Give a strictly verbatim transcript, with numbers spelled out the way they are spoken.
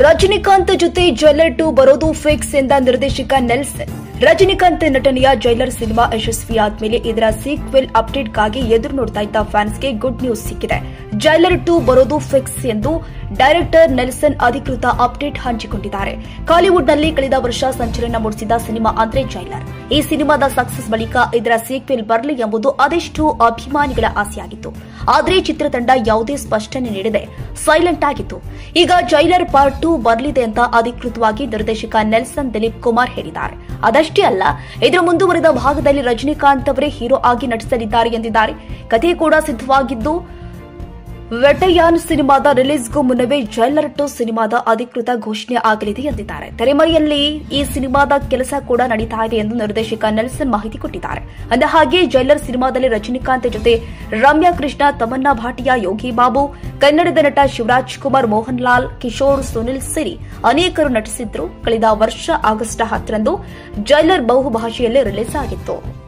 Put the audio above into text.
ರಜನಿಕಾಂತ್ ಜೊತೆ jailer two ಬರೋದು fix ಎಂದ ನಿರ್ದೇಶಕ ನೆಲ್ಸನ್. ರಜನಿಕಾಂತ್ ನಟನೆಯ ಜೈಲರ್ ಸಿನಿಮಾ ಯಶಸ್ವಿಯಾದ್ಮೇಲೆ ಇದರ ಸೀಕ್ವೆಲ್ ಅಪ್ಡೇಟ್ಗಾಗಿ ಎದುರು ನೋಡ್ತಾ ಇದ್ದ ಫ್ಯಾನ್ಸ್ಗೆ ಗುಡ್ ನ್ಯೂಸ್ ಸಿಕ್ಕಿದೆ. ಜೈಲರ್ ಟು ಬರೋದು ಫಿಕ್ಸ್ ಎಂದು ಡೈರೆಕ್ಟರ್ ನೆಲ್ಸನ್ ಅಧಿಕೃತ ಅಪ್ಡೇಟ್ ಹಂಚಿಕೊಂಡಿದ್ದಾರೆ. ಕಾಲಿವುಡ್ನಲ್ಲಿ ಕಳೆದ ವರ್ಷ ಸಂಚಲನ ಮೂಡಿಸಿದ ಸಿನಿಮಾ ಅಂದ್ರೆ ಜೈಲರ್. ಈ ಸಿನಿಮಾದ ಸಕ್ಸಸ್ ಬಳಿಕ ಇದರ ಸೀಕ್ವೆಲ್ ಬರಲಿ ಎಂಬುದು ಅದೆಷ್ಟೋ ಅಭಿಮಾನಿಗಳ ಆಸೆಯಾಗಿತ್ತು. ಆದರೆ ಚಿತ್ರತಂಡ ಯಾವುದೇ ಸ್ಪಷ್ಟನೆ ನೀಡದೆ ಸೈಲೆಂಟ್ ಆಗಿತ್ತು. ಈಗ ಜೈಲರ್ ಪಾರ್ಟ್ ಟೂ ಬರಲಿದೆ ಅಂತ ಅಧಿಕೃತವಾಗಿ ನಿರ್ದೇಶಕ ನೆಲ್ಸನ್ ದಿಲೀಪ್ ಕುಮಾರ್ ಹೇಳಿದ್ದಾರೆ. ಅದಷ್ಟೇ ಅಲ್ಲ, ಇದರ ಮುಂದುವರೆದ ಭಾಗದಲ್ಲಿ ರಜನಿಕಾಂತ್ ಅವರೇ ಹೀರೋ ಆಗಿ ನಟಿಸಲಿದ್ದಾರೆ ಎಂದಿದ್ದಾರೆ. ಕಥೆ ಕೂಡ ಸಿದ್ಧವಾಗಿದ್ದು ವೆಟಯಾನ್ ಸಿನಿಮಾದ ರಿಲೀಸ್ಗೂ ಮುನ್ನವೇ ಜೈಲರ್ ಟು ಸಿನಿಮಾದ ಅಧಿಕೃತ ಘೋಷಣೆ ಆಗಲಿದೆ ಎಂದಿದ್ದಾರೆ. ತೆರೆಮರೆಯಲ್ಲಿ ಈ ಸಿನಿಮಾದ ಕೆಲಸ ಕೂಡ ನಡೀತಾ ಇದೆ ಎಂದು ನಿರ್ದೇಶಕ ನೆಲ್ಸನ್ ಮಾಹಿತಿ ಕೊಟ್ಟಿದ್ದಾರೆ. ಅಂದಹಾಗೆ ಜೈಲರ್ ಸಿನಿಮಾದಲ್ಲಿ ರಜನಿಕಾಂತ್ ಜೊತೆ ರಮ್ಯಾ ಕೃಷ್ಣ, ತಮನ್ನಾ ಭಾಟಿಯಾ, ಯೋಗಿ ಬಾಬು, ಕನ್ನಡದ ನಟ ಶಿವರಾಜ್ ಕುಮಾರ್, ಮೋಹನ್ ಲಾಲ್, ಕಿಶೋರ್, ಸುನಿಲ್ ಸೇರಿ ಅನೇಕರು ನಟಿಸಿದ್ರು. ಕಳೆದ ವರ್ಷ ಆಗಸ್ಟ್ ಹತ್ತರಂದು ಜೈಲರ್ ಬಹುಭಾಷೆಯಲ್ಲಿ ರಿಲೀಸ್ ಆಗಿತ್ತು.